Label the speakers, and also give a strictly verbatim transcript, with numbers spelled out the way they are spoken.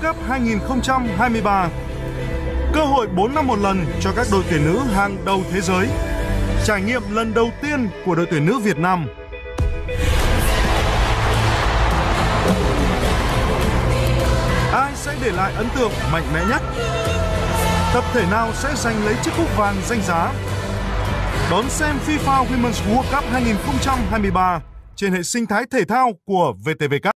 Speaker 1: Cup hai nghìn không trăm hai mươi ba. Cơ hội bốn năm một lần cho các đội tuyển nữ hàng đầu thế giới. Trải nghiệm lần đầu tiên của đội tuyển nữ Việt Nam. Ai sẽ để lại ấn tượng mạnh mẽ nhất? Tập thể nào sẽ giành lấy chiếc cúp vàng danh giá? Đón xem FIFA Women's World Cup hai nghìn không trăm hai mươi ba trên hệ sinh thái thể thao của vê tê vê Cup.